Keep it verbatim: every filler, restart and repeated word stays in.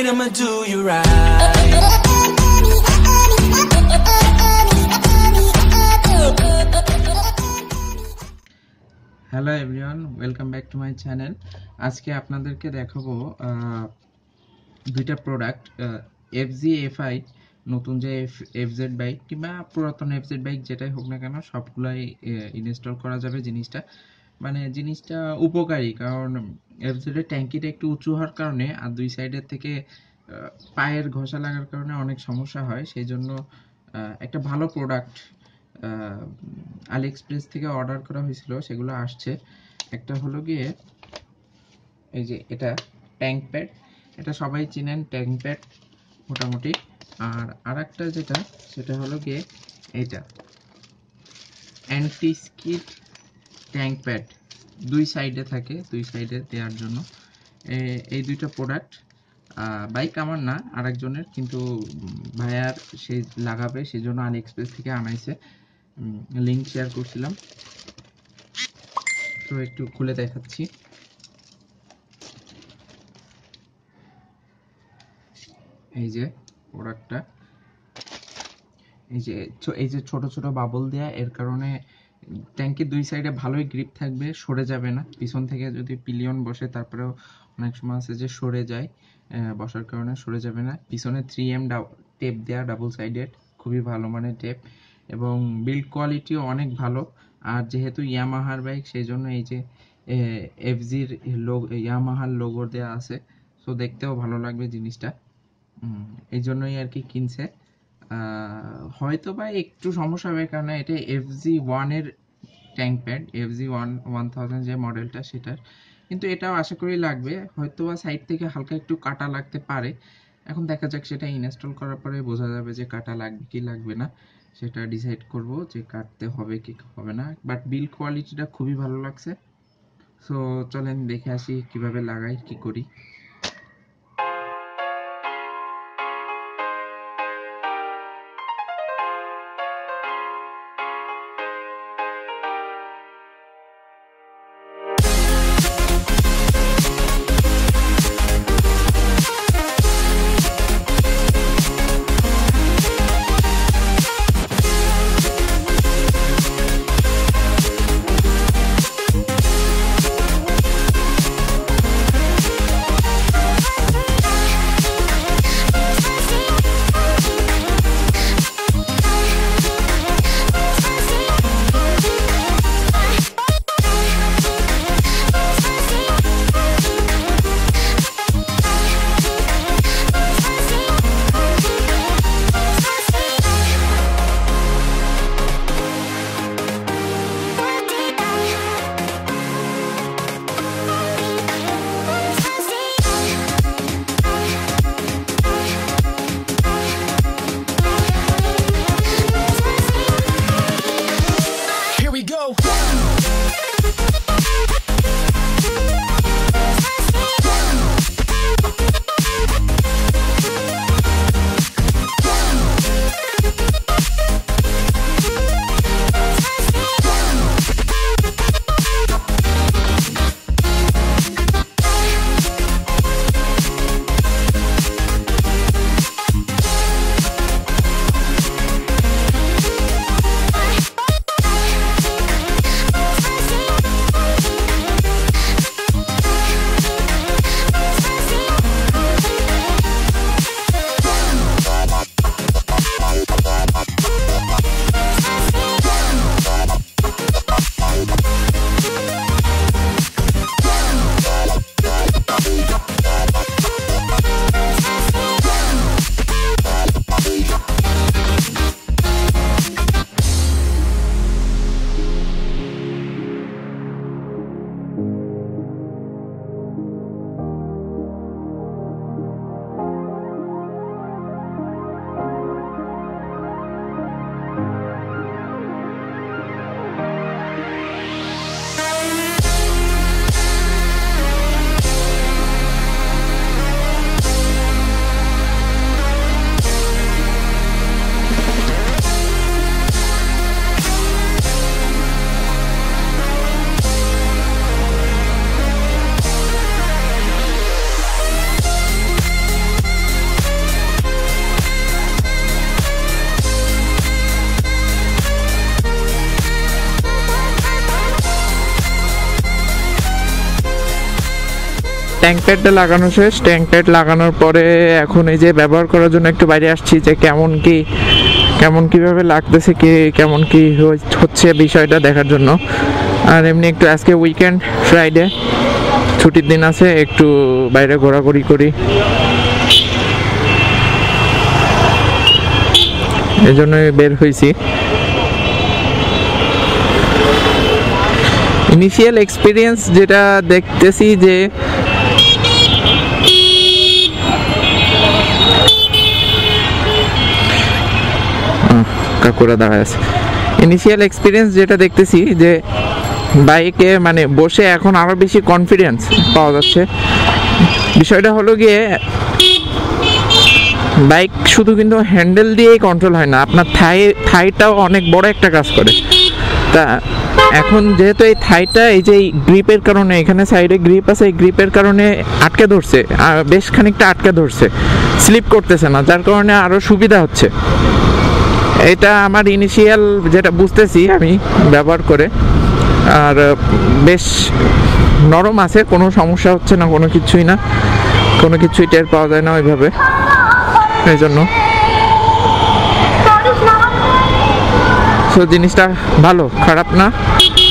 right, I'ma do you right. Hello everyone, welcome back to my channel. আজকে আপনাদেরকে দেখাবো দুইটা প্রোডাক্ট, এফজি এফআই নতুন যে এফজেড বাইক কিংবা পুরাতন এফজেড বাইক যেটাই হোক না কেন সবগুলাই ইনস্টল করা যাবে। জিনিসটা মানে জিনিসটা উপকারী, কারণ এফজেডের ট্যাঙ্কিটা একটু উঁচু হওয়ার কারণে আর দুই সাইডের থেকে পায়ের ঘষা লাগার কারণে অনেক সমস্যা হয়। সেই জন্য একটা ভালো প্রোডাক্ট আলি এক্সপ্রেস থেকে অর্ডার করা হয়েছিল, সেগুলো আসছে। একটা হলো গিয়ে এই যে এটা ট্যাঙ্ক প্যাড, এটা সবাই চিনেন ট্যাঙ্ক প্যাড মোটামুটি। আর আরেকটা যেটা সেটা হলো গিয়ে এইটা অ্যান্টি স্কিড ট্যাঙ্ক প্যাড, দুই সাইডে থাকে, দুই সাইডে দেওয়ার জন্য। এই দুইটা প্রোডাক্ট বাইক আমার না, আরেকজনের, কিন্তু ভাইয়ার সে লাগাবে সেই জন্য আলি এক্সপ্রেস থেকে আনাইছে। লিঙ্ক শেয়ার করছিলাম, তো একটু খুলে দেখাচ্ছি। এই যে প্রোডাক্টটা, এই যে এই যে ছোট ছোট বাবল দেয়া, এর কারণে ট্যাঙ্কির দুই সাইডে ভালোই গ্রিপ থাকবে, সরে যাবে না। পিছন থেকে যদি পিলিয়ন বসে তারপরেও অনেক সময় আছে যে সরে যায়, বসার কারণে সরে যাবে না। পিছনে থ্রি এম টেপ দেয়া, ডাবল সাইডেড, খুবই ভালো মানের টেপ, এবং বিল্ড কোয়ালিটিও অনেক ভালো। আর যেহেতু ইয়ামাহার বাইক সেই জন্য এই যে এফজির লোগো, ইয়ামাহার লোগো দেওয়া আছে, সো দেখতেও ভালো লাগবে জিনিসটা, এই জন্যই আর কি কিনছে। হয়তো বা একটু সমস্যা হবে, কারণ এটা এফজি ওয়ানের tank pad, FG one one thousand যে মডেলটা সেটার, কিন্তু এটাও আশা করি লাগবে। হয়তো বা সাইড থেকে হালকা একটু কাটা লাগতে পারে, এখন দেখা যাক, সেটা ইনস্টল করার পরে বোঝা যাবে যে কাটা লাগবে কি লাগবে না, সেটা ডিসাইড করব যে কাটতে হবে কি হবে না। বাট বিল্ড কোয়ালিটিটা খুবই ভালো লাগছে। সো চলেন দেখে আসি কিভাবে লাগাই কি করি। ট্যাঙ্ক প্যাডটা লাগানো শেষ। ট্যাঙ্ক প্যাড লাগানোর পরে এখন এই যে ব্যবহার করার জন্য একটু বাইরে আসছি, যে কেমন কি কেমন কিভাবে লাগতেছে, কি কেমন কি হচ্ছে বিষয়টা দেখার জন্য। আর এমনি একটু আজকে উইকেন্ড, ফ্রাইডে, ছুটির দিন আছে, একটু বাইরে ঘোরাঘুরি করি, এই জন্যই বের হয়েছি। ইনিশিয়াল এক্সপিরিয়েন্স যেটা দেখতেছি যে কাকুরা দাঁড়ায় আছে, ইনিশিয়াল এক্সপিরিয়েন্স যেটা দেখতেছি যে বাইকে মানে বসে এখন আরো বেশি কনফিডেন্স পাওয়া যাচ্ছে। বিষয়টা হলো গিয়ে বাইক শুধু কিন্তু হ্যান্ডেল দিয়েই কন্ট্রোল হয় না, আপনার থাই থাইটাও অনেক বড় একটা কাজ করে। তা এখন যেহেতু এই থাইটা এই যে গ্রিপের কারণে, এখানে সাইডে গ্রিপ আছে, এই গ্রিপের কারণে আটকে ধরছে, বেশ খানিকটা আটকে ধরছে, স্লিপ করতেছে না, যার কারণে আরও সুবিধা হচ্ছে। এটা আমার ইনিশিয়াল যেটা বুঝতেছি আমি ব্যবহার করে। আর বেশ নরম আছে, কোনো সমস্যা হচ্ছে না, কোনো কিছুই না, কোনো কিছুই টের পাওয়া যায় না ওইভাবে, এই জন্য তো জিনিসটা ভালো, খারাপ না।